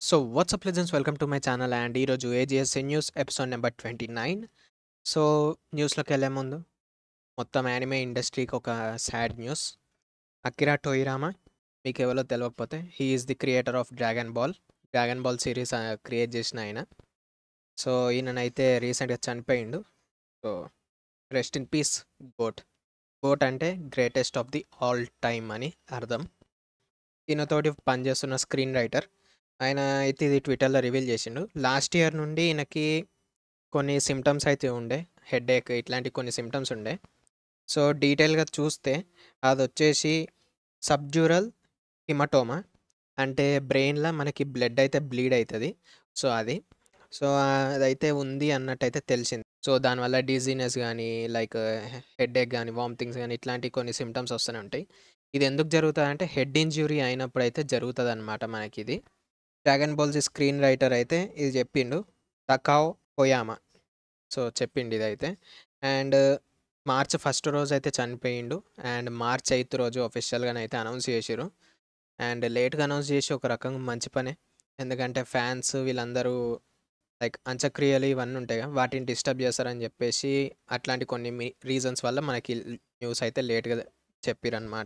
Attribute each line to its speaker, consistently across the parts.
Speaker 1: So WhatsApp legends welcome to my channel and ఈరోజు AGSA news episode number 29. So న్యూస్లోకి వెళ్ళే ముందు మొత్తం యానిమే ఇండస్ట్రీకి ఒక సాడ్ న్యూస్. అకిరా టోయిరామా మీకు ఎవరో తెలియకపోతే he is the creator of Dragon Ball series create చేసిన ఆయన. సో ఈయననైతే రీసెంట్గా చనిపోయిండు. So rest in peace GOAT. GOAT అంటే greatest of the all time అని అర్థం. ఈయనతోటి పనిచేస్తున్న స్క్రీన్ రైటర్ ఆయన అయితే ఇది ట్విట్టర్లో రివీల్ చేసిండు. లాస్ట్ ఇయర్ నుండి ఈయనకి కొన్ని సిమ్టమ్స్ అయితే ఉండే, హెడేక్ ఇట్లాంటి కొన్ని సిమ్టమ్స్ ఉండే. సో డీటెయిల్గా చూస్తే అది వచ్చేసి సబ్జ్యూరల్ హిమటోమా, అంటే బ్రెయిన్లో మనకి బ్లడ్ అయితే బ్లీడ్ అవుతుంది. సో అది సో అదైతే ఉంది అన్నట్టయితే తెలిసింది. సో దానివల్ల డిజీనెస్ కానీ లైక్ హెడేక్ కానీ వామిటింగ్స్ కానీ ఇట్లాంటి కొన్ని సిమ్టమ్స్ వస్తూనే ఉంటాయి. ఇది ఎందుకు జరుగుతుంది అంటే హెడ్ ఇంజ్యూరీ అయినప్పుడు అయితే జరుగుతుంది అనమాట మనకి ఇది. డ్రాగన్ బాల్స్ స్క్రీన్ రైటర్ అయితే ఇది చెప్పిండు, తకావ్ కొయామా. సో చెప్పిండు ఇదైతే. అండ్ మార్చ్ 1 రోజు అయితే చనిపోయిండు. అండ్ మార్చ్ 8 రోజు అఫీషియల్గానే అయితే అనౌన్స్ చేసిరు. అండ్ లేట్గా అనౌన్స్ చేసి ఒక రకంగా మంచి పనే, ఎందుకంటే ఫ్యాన్స్ వీళ్ళందరూ లైక్ అంత్యక్రియలు ఇవన్నీ ఉంటాయి కదా, వాటిని డిస్టర్బ్ చేస్తారని చెప్పేసి అట్లాంటి కొన్ని రీజన్స్ వల్ల మనకి న్యూస్ అయితే లేట్గా చెప్పిరనమాట.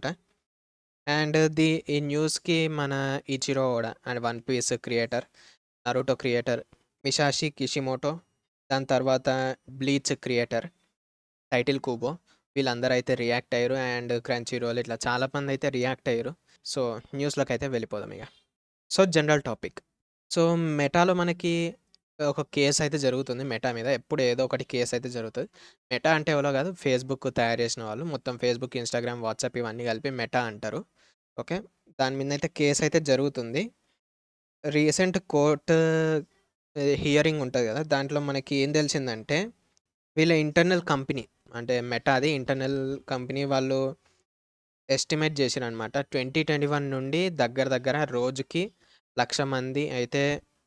Speaker 1: అండ్ ఈ న్యూస్‌కి మన Eiichiro Oda and 'One Piece' creator, 'Naruto' creator Masashi Kishimoto, దాని తర్వాత 'బ్లీచ్' క్రియేటర్ టైటిల్ కుబో వీళ్ళందరూ అయితే రియాక్ట్ అయ్యారు. అండ్ క్రంచీ రోల్ ఇట్లా చాలా మంది అయితే రియాక్ట్ అయ్యారు. సో న్యూస్‌లోకి అయితే వెళ్ళిపోదాం ఇక. So general topic. సో మెటాలో మనకి ఒక కేస్ అయితే జరుగుతుంది మెటా మీద. ఎప్పుడు ఏదో ఒకటి కేస్ అయితే జరుగుతుంది. మెటా అంటే ఎవరో కాదు, ఫేస్‌బుక్ తయారు చేసిన వాళ్ళు. మొత్తం ఫేస్‌బుక్, ఇన్‌స్టాగ్రామ్, వాట్సాప్ ఇవన్నీ కలిపి మెటా అంటారు. ఓకే. దాని మీదనైతే కేస్ అయితే జరుగుతుంది. రీసెంట్ కోర్ట్ హియరింగ్ ఉంటది గదా, దాంట్లో మనకి ఏం తెలిసిందంటే, వీళ్ళ ఇంటర్నల్ కంపెనీ అంటే మెటాది ఇంటర్నల్ కంపెనీ వాళ్ళు ఎస్టిమేట్ చేసిరనమాట. 2021 నుండి దగ్గర దగ్గర రోజుకి 1,00,000 మంది అయితే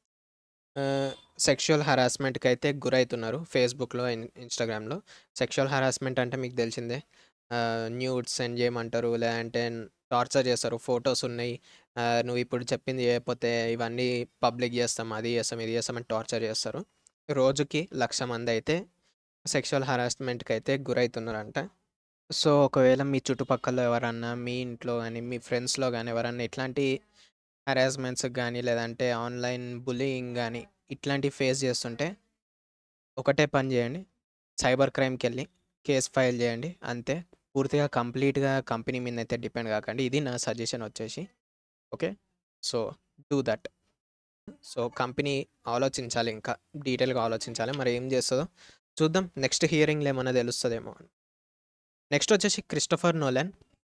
Speaker 1: సెక్షువల్ హరాస్మెంట్‌కైతే గురైతున్నారు ఫేస్‌బుక్‌లో, ఇన్‌స్టాగ్రామ్‌లో. సెక్షువల్ హరాస్మెంట్ అంటే మీకు తెలిసిందే. న్యూడ్స్ సెండ్ చేయమంటారు, లేదంటే టార్చర్ చేస్తారు. ఫోటోస్ ఉన్నాయి, నువ్వు ఇప్పుడు చెప్పింది చేయకపోతే ఇవన్నీ పబ్లిక్ చేస్తాం, అది చేస్తాం, ఇది చేస్తాం అని టార్చర్ చేస్తారు. రోజుకి 1,00,000 మంది అయితే సెక్షువల్ హరాస్మెంట్‌కైతే గురైతున్నారంట. సో ఒకవేళ మీ చుట్టుపక్కల ఎవరన్నా, మీ ఇంట్లో గానీ, మీ ఫ్రెండ్స్‌లో గానీ ఎవరన్నా ఇట్లాంటి హరాస్మెంట్స్‌కి గానీ, లేదంటే ఆన్‌లైన్ బుల్లీయింగ్ గానీ ఇట్లాంటివి ఫేస్ చేస్తుంటే ఒకటే పని చేయండి. సైబర్ క్రైమ్‌కెళ్ళి కేస్ ఫైల్ చేయండి అంతే. పూర్తిగా కంప్లీట్‌గా కంపెనీ మీదనైతే డిపెండ్ కాకండి. ఇది నా సజెషన్ వచ్చేసి. Okay. So do that. So company ఆలోచించాలి, ఇంకా డీటెయిల్‌గా ఆలోచించాలి. మరి ఏం చేస్తదో చూద్దాం. నెక్స్ట్ హియరింగ్‌లో ఏమన్నా తెలుస్తదేమో. నెక్స్ట్ వచ్చేసి క్రిస్టోఫర్ నోలన్.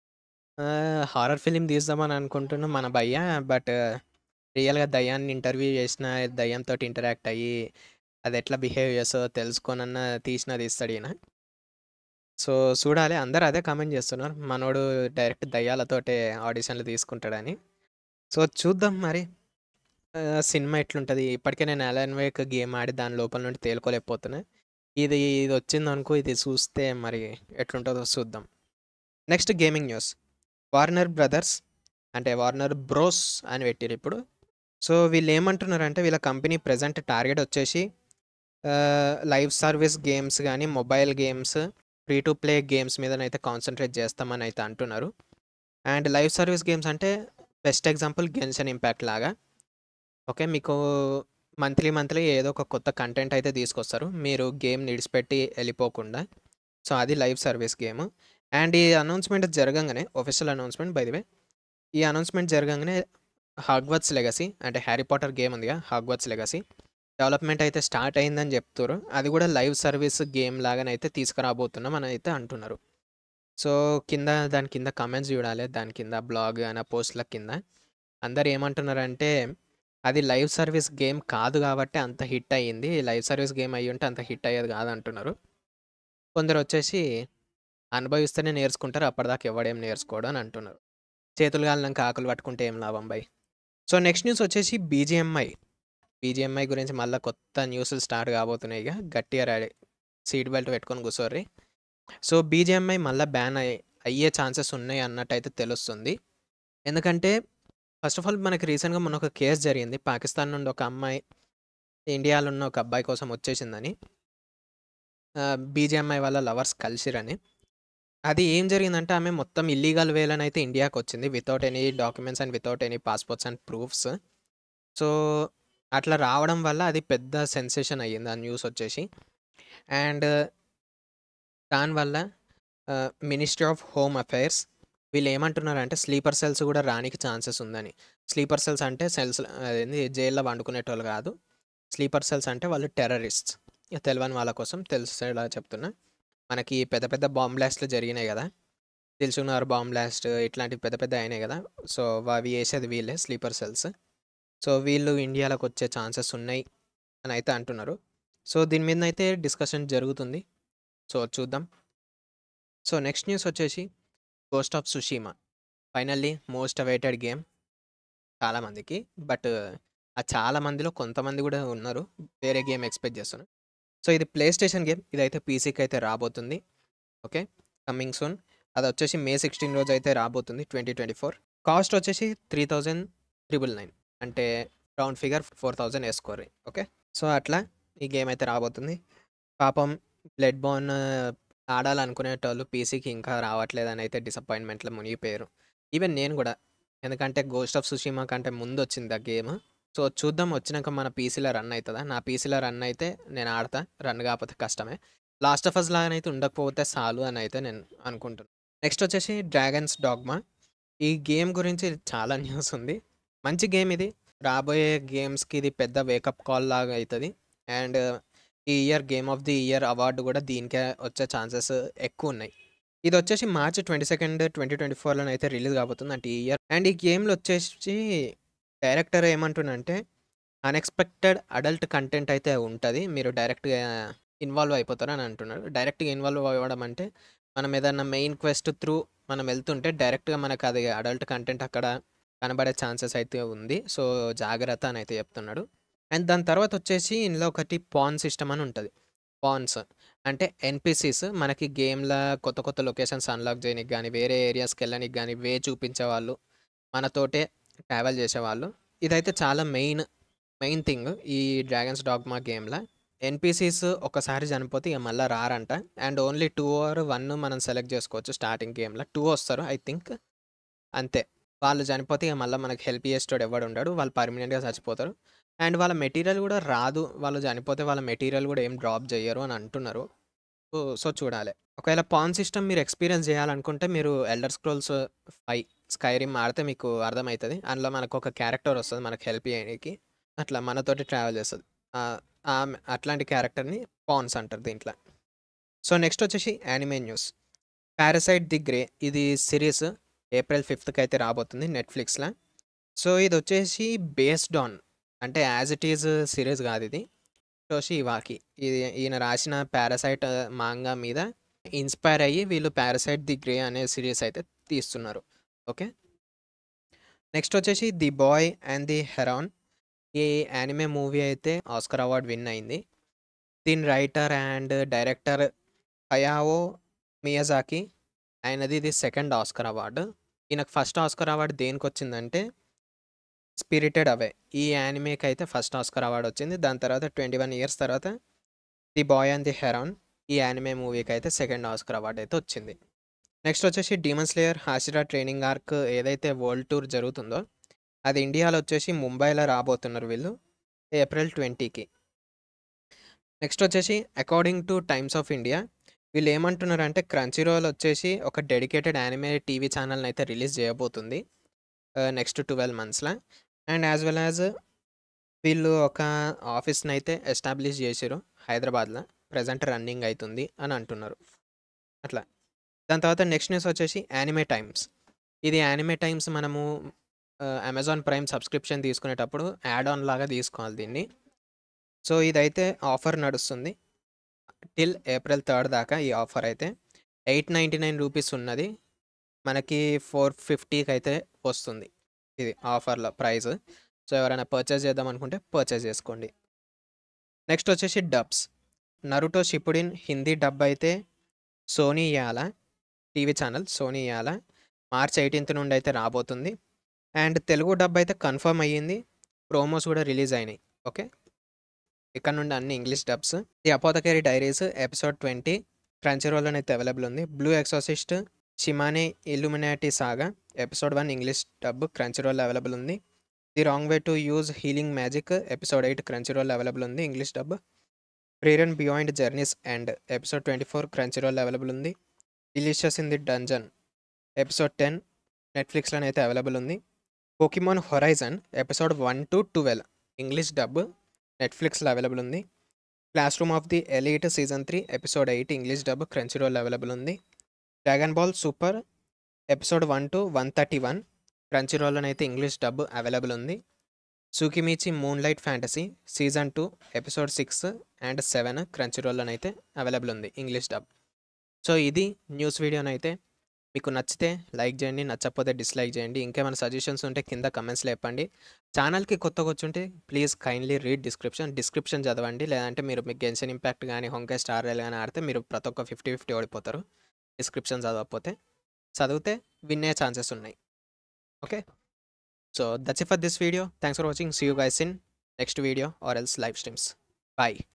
Speaker 1: హారర్ ఫిల్మ్ తీద్దామని అనుకుంటున్నాం మన భయ్య. బట్ రియల్‌గా దయ్యాన్ని ఇంటర్వ్యూ చేసిన, దయ్యంతోటి ఇంటరాక్ట్ అయ్యి అది ఎట్లా బిహేవ్ చేస్తదో తెలుసుకొనన్నా తీసినా తీస్తాడు ఈయన. సో చూడాలి. అందరూ అదే కామెంట్ చేస్తున్నారు, మనోడు డైరెక్ట్ దయ్యాలతోటే ఆడిషన్‌లు తీసుకుంటాడని. సో చూద్దాం మరి. సినిమా ఎట్లుంటది. ఇప్పటికే నేను 'అలన్ వేక్' గేమ్ ఆడి దాని లోపల నుండి తేలుకోలేకపోతున్నా. ఇదొచ్చిందనుకో, ఇది చూస్తే మరి ఎట్లుంటదో చూద్దాం. Next gaming news. Warner Brothers అంటే వార్నర్ బ్రోస్ అని పెట్టిరిప్పుడు. సో వీళ్ళేమంటున్నారంటే, వీళ్ళ కంపెనీ ప్రెజెంట్ టార్గెట్ వచ్చేసి లైవ్ సర్వీస్ గేమ్స్ గానీ, mobile games, free to play games మీదనైతే కాన్సంట్రేట్ చేస్తామని అయితే అంటున్నారు. అండ్ లైవ్ సర్వీస్ గేమ్స్ అంటే బెస్ట్ ఎగ్జాంపుల్ 'గెన్షిన్ ఇంపాక్ట్' లాగా. ఓకే. మీకు మంత్లీ ఏదో ఒక కొత్త కంటెంట్ అయితే తీసుకొస్తారు, మీరు గేమ్‌ని ఇడిచిపెట్టి ఎళ్ళిపోకుండా. సో అది లైవ్ సర్వీస్ గేమ్. అండ్ ఈ అనౌన్స్‌మెంట్ జరగంగానే, official announcement by the way, ఈ అనౌన్స్‌మెంట్ జరగంగానే 'హాగ్వర్ట్స్ లెగసీ' అంటే 'హ్యారీ పాటర్' గేమ్ ఉందిగా, 'హాగ్వర్ట్స్ లెగసీ' డెవలప్‌మెంట్ అయితే స్టార్ట్ అయిందని చెప్తుర్రు. అది కూడా లైవ్ సర్వీస్ గేమ్ లాగానైతే తీసుకురాబోతున్నాం అని అయితే అంటున్నారు. సో దాని కింద కామెంట్స్ చూడాలి. దాని కింద బ్లాగ్ అయిన పోస్ట్‌ల కింద అందరూ ఏమంటున్నారంటే, అది లైవ్ సర్వీస్ గేమ్ కాదు కాబట్టి అంత హిట్ అయ్యింది. లైవ్ సర్వీస్ గేమ్ అయ్యుంటే అంత హిట్ అయ్యేది కాదంటున్నారు. కొందరొచ్చేసి అనుభవిస్తేనే నేర్చుకుంటారు, అప్పటిదాకా ఎవ్వడేం నేర్చుకోడు అని అంటున్నారు. చేతులు కాలినంక ఆకులు పట్టుకుంటే ఏం లాభం బై. సో నెక్స్ట్ న్యూస్ వచ్చేసి బీజీఎంఐ. బీజీఎంఐ గురించి మళ్ళా కొత్త న్యూస్‌లు స్టార్ట్ కాబోతున్నాయి ఇగ. గట్టిగా రెడీ, సీట్ బెల్ట్ పెట్టుకొని కూర్చోర్రి. సో బీజీఎంఐ మళ్ళా బ్యాన్ అయ్యే ఛాన్సెస్ ఉన్నాయి అన్నట్టయితే తెలుస్తుంది. ఎందుకంటే ఫస్ట్ ఆఫ్ ఆల్ మనకి రీసెంట్‌గా మొన్న ఒక కేస్ జరిగింది. పాకిస్తాన్ నుండి ఒక అమ్మాయి ఇండియాలో ఉన్న ఒక అబ్బాయి కోసం వచ్చేసిందని. బీజేఎంఐ వాళ్ళ లవర్స్ కలిసిరని. అది ఏం జరిగిందంటే ఆమె మొత్తం ఇల్లీగల్ వేలోనైతే ఇండియాకొచ్చింది. Without any documents and without any passports and proofs. So, అట్లా రావడం వల్ల అది పెద్ద సెన్సేషన్ అయ్యింది ఆ న్యూస్ వచ్చేసి. అండ్ దానివల్ల మినిస్ట్రీ ఆఫ్ హోమ్ అఫైర్స్ వీళ్ళేమంటున్నారంటే స్లీపర్ సెల్స్ గూడా రానికి ఛాన్సెస్ ఉందని. స్లీపర్ సెల్స్ అంటే అదేంది జైల్‌లో పండుకునేటోళ్ళు గాదు. స్లీపర్ సెల్స్ అంటే వాళ్ళు టెర్రరిస్ట్స్. తెలవని వాళ్ళ కోసం తెలిసేలా చెప్తున్నా. మనకి పెద్ద పెద్ద బాంబ్ బ్లాస్ట్‌లు జరిగినాయి గదా! దిల్సుఖ్‌నగర్ బాంబ్ బ్లాస్ట్ ఇట్లాంటివి పెద్ద పెద్దయి అయినాయి గదా! సో, అవి ఏసేది వీళ్ళే స్లీపర్ సెల్స్. సో, వీళ్ళు ఇండియాలోకొచ్చే ఛాన్సెస్ ఉన్నాయి అనయితే అంటున్నారు. సో, దీని మీదనైతే డిస్కషన్ జరుగుతుంది. సో, చూద్దాం. సో, నెక్స్ట్ న్యూస్ వచ్చేసి 'Ghost of Tsushima' finally most awaited game చాలామందికి. బట్ ఆ చాలా మందిలో కొంతమంది గూడా ఉన్నారు. వేరే గేమ్ ఎక్స్‌పెక్ట్ జేస్తున్నారు. సో, ఇది ప్లే స్టేషన్ గేమ్. ఇదైతే పీసీకైతే రాబోతుంది. ఓకే. Coming soon. అదొచ్చేసి మే 16 రోజైతే రాబోతుంది 2024. కాస్ట్ వచ్చేసి 3,999 అంటే రౌండ్ ఫిగర్ 4,000 ఏసుకోర్రి. ఓకే. సో, అట్లా ఈ గేమ్ అయితే రాబోతుంది. పాపం బ్లడ్ బోర్న్ ఆడాలనుకునేటోళ్ళు పీసీకి ఇంకా రావట్లేదనైతే డిసప్పాయింట్‌మెంట్‌లో మునిగిపోయారు. ఈవెన్ నేను గూడా. ఎందుకంటే 'గోస్ట్ ఆఫ్ సుషిమా' కంటే ముందొచ్చింది ఆ గేమ్. సో, చూద్దాం వచ్చినాక మన పీసీలో రన్ అయితదా? నా పీసీలో రన్ అయితే నేను ఆడతా. రన్ కాపోతే కష్టమే. 'లాస్ట్ ఆఫ్ అస్' లాగానైతే ఉండకపోతే సాలు అనైతే నేను అనుకుంటున్నా. నెక్స్ట్ వచ్చేసి 'డ్రాగన్స్ డాగ్మా' ఈ గేమ్ గురించి చాలా న్యూస్ ఉంది. మంచి గేమ్ ఇది. రాబోయే గేమ్స్‌కి ఇది పెద్ద వేకప్ కాల్ లాగా అయితది. అండ్ ఈ year game of the year award కూడా దీనికే వచ్చే ఛాన్సెస్ ఎక్కువున్నాయి. ఇదొచ్చేసి మార్చ్ 22, 2024లోనైతే రిలీజ్ కాబోతుంది. అంటే ఈ ఇయర్. అండ్ ఈ గేమ్‌లో వచ్చేసి డైరెక్టర్ ఏమంటుండంటే అన్‌ఎక్స్‌పెక్టెడ్ అడల్ట్ కంటెంట్ అయితే ఉంటది. మీరు డైరెక్ట్‌గా ఇన్వాల్వ్ అయిపోతారని అంటున్నాడు. డైరెక్ట్‌గా ఇన్వాల్వ్ అవ్వడం అంటే మనం ఏదన్నా మెయిన్ క్వెస్ట్ త్రూ మనం వెళ్తుంటే డైరెక్ట్‌గా మనకు అది అడల్ట్ కంటెంట్ అక్కడ కనబడే ఛాన్సెస్ అయితే ఉంది. సో, జాగ్రత్త అని అయితే చెప్తున్నాడు. అండ్ దాని తర్వాత వచ్చేసి ఇందులో ఒకటి పాన్ సిస్టమ్ అని ఉంటది. పాన్స్ అంటే ఎన్‌పీసీస్ మనకి గేమ్‌ల కొత్త కొత్త లొకేషన్స్ అన్‌లాక్ చేయనీకి గాని, వేరే ఏరియాస్‌కెళ్ళనీకి గాని, వే చూపించేవాళ్ళు, మనతోటే ట్రావెల్ చేసేవాళ్ళు. ఇదైతే చాలా మెయిన్ థింగ్ ఈ 'డ్రాగన్స్ డాగ్మా' గేమ్‌ల. ఎన్‌పీసీస్ ఒక్కసారి చనిపోతే ఇక మళ్ళా రారంట. అండ్ ఓన్లీ 2 ఆర్ 1 మనం సెలెక్ట్ చేసుకోవచ్చు స్టార్టింగ్ గేమ్‌ల. 2 వస్తారు ఐ థింక్. అంతే. వాళ్ళు చనిపోతే ఇక మళ్ళా మనకు హెల్ప్ చేసేటోడు ఎవ్వడు ఉండడు. వాళ్ళు పర్మనెంట్‌గా చచ్చిపోతారు. అండ్ వాళ్ళ మెటీరియల్ కూడా రాదు. వాళ్ళు చనిపోతే వాళ్ళ మెటీరియల్ కూడా ఏం డ్రాప్ చెయ్యరు అని అంటున్నారు. సో, చూడాలి. ఒకవేళ పాన్ సిస్టమ్ మీరు ఎక్స్‌పీరియన్స్ చేయాలనుకుంటే మీరు 'ఎల్డర్ స్క్రోల్స్ 5' స్కైరిమ్ ఆడితే మీకు అర్థమైతది. అందులో మనకొక క్యారెక్టర్ వస్తది మనకు హెల్ప్ చేయనీకి. అట్లా మనతోటి ట్రావెల్ చేస్తది. అట్లాంటి క్యారెక్టర్‌ని పాన్స్ అంటారు దీంట్ల. సో, నెక్స్ట్ వచ్చేసి anime news. 'Parasyte the Grey' ఇది సీరీస్ ఏప్రిల్ 5థ్‌కి అయితే రాబోతుంది నెట్‌ఫ్లిక్స్‌ల. సో, ఇదొచ్చేసి బేస్డ్ ఆన్ అంటే యాజ్ ఇట్ ఈజ్ సీరీస్ కాదిది. Hitoshi Iwaaki. ఈయన రాసిన 'పారాసైట్' మాంగా మీద ఇన్‌స్పైర్ అయ్యి వీళ్ళు 'పారాసైట్ ది గ్రే' అనే సీరీస్ అయితే తీస్తున్నారు. ఓకే. నెక్స్ట్ వచ్చేసి 'The Boy and the Heron' ఈ యానిమే మూవీ అయితే ఆస్కార్ అవార్డ్ విన్ అయింది. దీని writer and director Hayao Miyazaki. ఆయనది ఇది సెకండ్ ఆస్కార్ అవార్డ్. ఈయనకు ఫస్ట్ ఆస్కార్ అవార్డ్ దేనికొచ్చిందంటే 'స్పిరిటెడ్ అవే' ఈ యానిమేకైతే ఫస్ట్ ఆస్కార్ అవార్డ్ వచ్చింది. దాని తర్వాత 21 ఇయర్స్ తర్వాత 'The Boy and the Heron' ఈ యానిమే మూవీకైతే సెకండ్ ఆస్కార్ అవార్డ్ అయితే వచ్చింది. నెక్స్ట్ వచ్చేసి 'Demon Slayer' 'Hashira' training arc ఏదైతే వరల్డ్ టూర్ జరుగుతుందో అది ఇండియాలో వచ్చేసి ముంబైలో రాబోతున్నారు వీళ్ళు ఏప్రిల్ 20కి. నెక్స్ట్ వచ్చేసి according to 'Times of India' వీళ్ళు ఏమంటున్నారంటే క్రంచీ రోల్ వచ్చేసి ఒక డెడికేటెడ్ యానిమే టీవీ ఛానల్‌ని అయితే రిలీజ్ చేయబోతుంది. నెక్స్ట్ 12 మంత్స్‌ల. అండ్ యాస్ వెల్ యాస్ వీళ్ళు ఒక ఆఫీస్‌నైతే ఎస్టాబ్లిష్ చేసిర్రు హైదరాబాద్‌ల. ప్రెజెంట్ రన్నింగ్ అయితుంది అని అంటున్నారు. అట్లా. దాని తర్వాత నెక్స్ట్ న్యూస్ వచ్చేసి యానిమే టైమ్స్. ఇది యానిమే టైమ్స్ మనము అమెజాన్ ప్రైమ్ సబ్స్క్రిప్షన్ తీసుకునేటప్పుడు యాడ్ ఆన్ లాగా తీసుకోవాలి దీన్ని. సో, ఇదైతే ఆఫర్ నడుస్తుంది. టిల్ ఏప్రిల్ 3 దాకా ఈ ఆఫర్ అయితే. ₹899 ఉన్నది. మనకి 450కి అయితే వస్తుంది. ఇది ఆఫర్‌లో ప్రైస్. సో, ఎవరైనా పర్చేస్ చేద్దాం అనుకుంటే పర్చేస్ చేసుకోండి. నెక్స్ట్ వచ్చేసి dubs. 'Naruto Shippuden' Hindi dub అయితే Sony Yay TV channel Sony Yay March 18 నుండి అయితే రాబోతుంది. అండ్ తెలుగు డబ్ అయితే కన్ఫర్మ్ అయ్యింది. ప్రోమోస్ కూడా రిలీజ్ అయినాయి. ఓకే. ఇక్కడ నుండి అన్ని English dubs. The Apothecary Diaries episode 20 క్రంచీరోల్‌లోనైతే అవైలబుల్ ఉంది. Blue Exorcist Shimane Illuminati saga episode 1 English dub క్రంచీరోల్‌లో అవైలబుల్ ఉంది. The wrong way to use healing magic episode 8 క్రంచీరోల్‌లో అవైలబుల్ ఉంది English dub. Frieren beyond journey's end episode 24 క్రంచీరోల్‌లో available ఉంది. Delicious in the dungeon episode 10 నెట్‌ఫ్లిక్స్‌లోనైతే available ఉంది. Pokemon horizon episode 1-12 English dub నెట్‌ఫ్లిక్స్‌లో available ఉంది. Classroom of the elite season 3 episode 8 English dub క్రంచీరోల్‌లో available ఉంది. Dragon ball super episode 1-131 క్రంచీరోల్‌లోనైతే English dub available ఉంది. Tsukimichi moonlight fantasy season 2 episode 6 and 7 క్రంచీరోల్‌లోనైతే available ఉంది English dub. So ఇది news వీడియోనైతే. మీకు నచ్చితే లైక్ చేయండి, నచ్చకపోతే డిస్లైక్ చేయండి. ఇంకేమైనా సజెషన్స్ ఉంటే కింద కమెంట్స్‌లో చెప్పండి. ఛానల్‌కి కొత్తగా వచ్చుంటే ప్లీజ్ కైండ్లీ రీడ్ డిస్క్రిప్షన్ చదవండి. లేదంటే మీకు గెన్షిన్ ఇంపాక్ట్ గానీ, హొంకై స్టార్ రైల్ గానీ ఆడితే మీరు ప్రతి ఒక్క 50-50 ఓడిపోతారు. డిస్క్రిప్షన్ చదవకపోతే. చదివితే విన్ అయ్యే ఛాన్సెస్ ఉన్నాయి. Okay. So that's it for this video. Thanks for watching. See you guys in next video or else live streams. By.